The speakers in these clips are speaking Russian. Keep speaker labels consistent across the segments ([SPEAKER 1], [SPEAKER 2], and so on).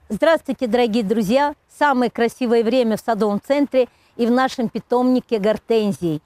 [SPEAKER 1] Здравствуйте, дорогие друзья! Самое красивое время в садовом центре и в нашем питомнике гортензий.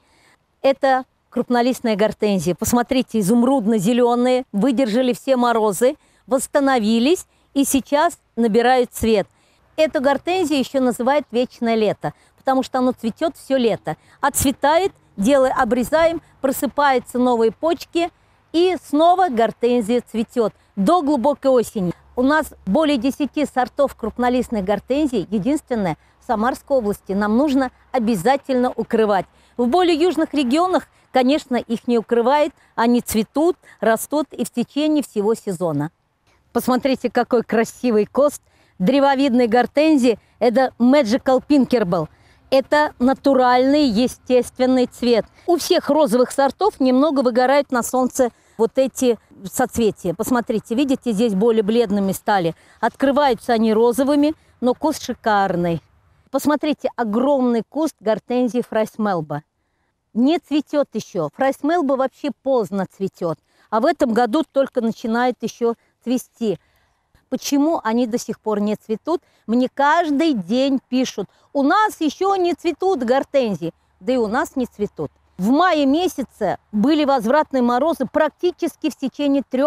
[SPEAKER 1] Это крупнолистная гортензия. Посмотрите, изумрудно-зеленые, выдержали все морозы, восстановились и сейчас набирают цвет. Эту гортензию еще называют вечное лето, потому что оно цветет все лето. Отцветает, обрезаем, просыпаются новые почки, и снова гортензия цветет до глубокой осени. У нас более 10 сортов крупнолистных гортензий. Единственное, в Самарской области нам нужно обязательно укрывать. В более южных регионах, конечно, их не укрывает. Они цветут, растут и в течение всего сезона. Посмотрите, какой красивый куст древовидной гортензии. Это Magical Pinkerbell. Это натуральный, естественный цвет. У всех розовых сортов немного выгорают на солнце вот эти соцветия. Посмотрите, видите, здесь более бледными стали. Открываются они розовыми, но куст шикарный. Посмотрите, огромный куст гортензии Фрайс Мелба. Не цветет еще. Фрайс Мелба вообще поздно цветет. А в этом году только начинает еще цвести. Почему они до сих пор не цветут? Мне каждый день пишут: у нас еще не цветут гортензии. Да и у нас не цветут. В мае месяце были возвратные морозы практически в течение 3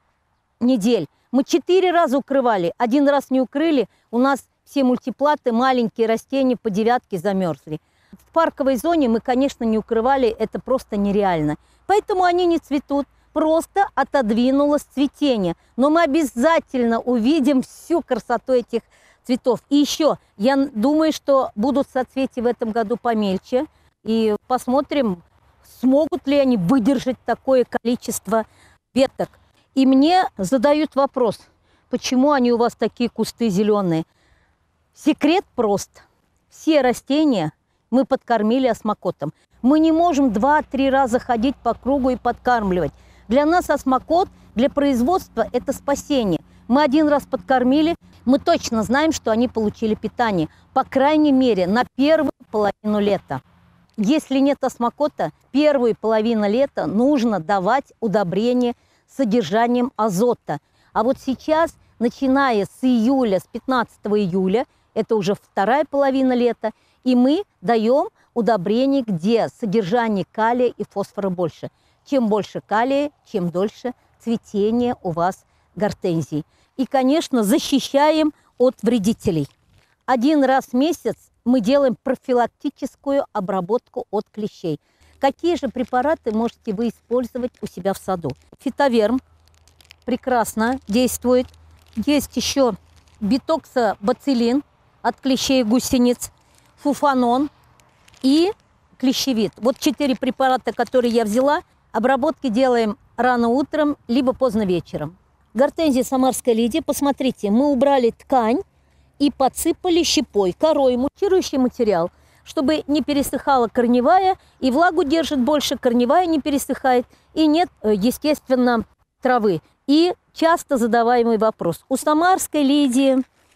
[SPEAKER 1] недель. Мы 4 раза укрывали, 1 раз не укрыли. У нас все мультиплаты, маленькие растения по 9 замерзли. В парковой зоне мы, конечно, не укрывали, это просто нереально. Поэтому они не цветут. Просто отодвинулось цветение. Но мы обязательно увидим всю красоту этих цветов. И еще, я думаю, что будут соцветия в этом году помельче. И посмотрим, смогут ли они выдержать такое количество веток. И мне задают вопрос, почему они у вас такие кусты зеленые. Секрет прост. Все растения мы подкормили осмокотом. Мы не можем 2-3 раза ходить по кругу и подкармливать. Для нас осмокот, для производства – это спасение. Мы 1 раз подкормили, мы точно знаем, что они получили питание. По крайней мере, на первую половину лета. Если нет осмокота, первую половину лета нужно давать удобрения с содержанием азота. А вот сейчас, начиная с июля, с 15 июля, это уже вторая половина лета, и мы даем удобрения, где содержание калия и фосфора больше. Чем больше калия, чем дольше цветение у вас гортензий. И, конечно, защищаем от вредителей. 1 раз в месяц мы делаем профилактическую обработку от клещей. Какие же препараты можете вы использовать у себя в саду? Фитоверм прекрасно действует. Есть еще битоксобациллин от клещей и гусениц, фуфанон и клещевид. Вот 4 препарата, которые я взяла. Обработки делаем рано утром, либо поздно вечером. Гортензия Самарская Лидия. Посмотрите, мы убрали ткань и подсыпали щепой, корой, мульчирующий материал, чтобы не пересыхала корневая, и влагу держит больше, корневая не пересыхает, и нет, естественно, травы. И часто задаваемый вопрос. У Самарской Лидии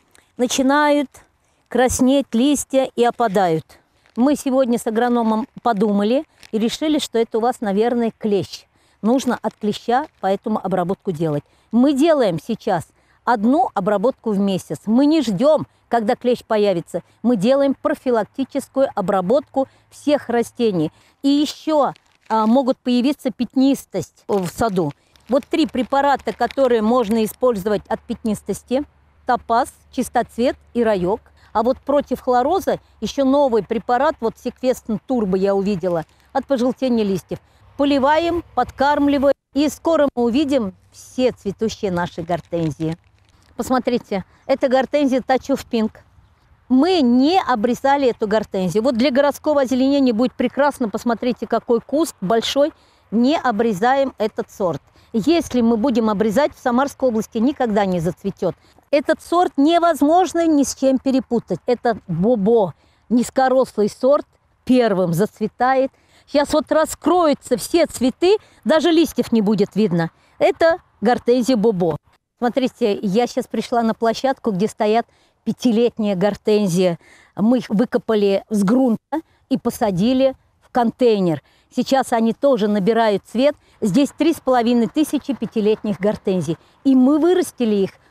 [SPEAKER 1] начинают краснеть листья и опадают. Мы сегодня с агрономом подумали и решили, что это у вас, наверное, клещ. Нужно от клеща поэтому обработку делать. Мы делаем сейчас 1 обработку в месяц. Мы не ждем, когда клещ появится. Мы делаем профилактическую обработку всех растений. И еще могут появиться пятнистость в саду. Вот 3 препарата, которые можно использовать от пятнистости: топаз, чистоцвет и райок. А вот против хлороза еще новый препарат, вот Секвестн Турбо я увидела, от пожелтения листьев. Поливаем, подкармливаем, и скоро мы увидим все цветущие наши гортензии. Посмотрите, это гортензия Touch of Pink. Мы не обрезали эту гортензию. Вот для городского озеленения будет прекрасно. Посмотрите, какой куст большой. Не обрезаем этот сорт. Если мы будем обрезать, в Самарской области никогда не зацветет. Этот сорт невозможно ни с чем перепутать. Это бобо, низкорослый сорт, первым зацветает. Сейчас вот раскроются все цветы, даже листьев не будет видно. Это гортензия бобо. Смотрите, я сейчас пришла на площадку, где стоят 5-летние гортензии. Мы их выкопали с грунта и посадили в контейнер. Сейчас они тоже набирают цвет. Здесь 3500 5-летних гортензий. И мы вырастили их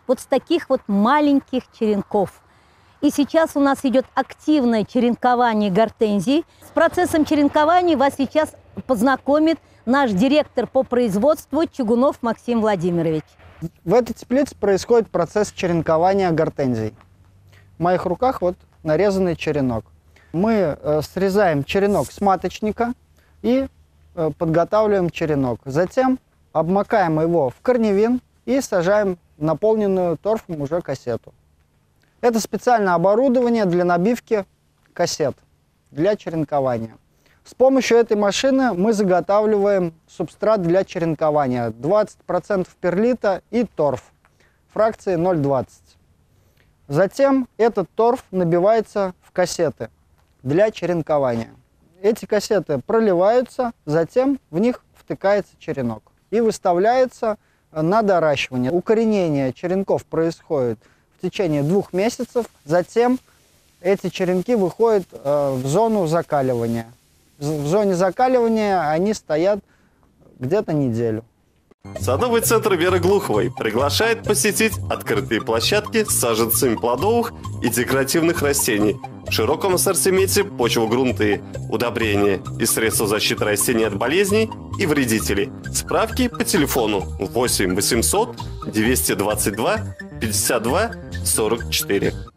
[SPEAKER 1] вот с таких вот маленьких черенков. И сейчас у нас идет активное черенкование гортензий. С процессом черенкования вас сейчас познакомит наш директор по производству Чугунов Максим Владимирович.
[SPEAKER 2] В этой теплице происходит процесс черенкования гортензий. В моих руках вот нарезанный черенок. Мы срезаем черенок с маточника и подготавливаем черенок. Затем обмакаем его в корневин и сажаем в наполненную торфом уже кассету. Это специальное оборудование для набивки кассет, для черенкования. С помощью этой машины мы заготавливаем субстрат для черенкования. 20% перлита и торф, фракции 0,20. Затем этот торф набивается в кассеты для черенкования. Эти кассеты проливаются, затем в них втыкается черенок и выставляется на доращивание. Укоренение черенков происходит в течение 2 месяцев, затем эти черенки выходят в зону закаливания. В зоне закаливания они стоят где-то неделю.
[SPEAKER 3] Садовый центр Веры Глуховой приглашает посетить открытые площадки с саженцами плодовых и декоративных растений в широком ассортименте почвогрунты, удобрения и средства защиты растений от болезней и вредителей. Справки по телефону 8 800 222 52 44.